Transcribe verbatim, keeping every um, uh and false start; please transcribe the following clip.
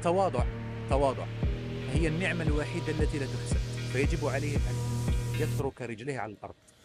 التواضع، تواضع هي النعمة الوحيدة التي لا تحسد، فيجب عليه أن يترك رجليه على الأرض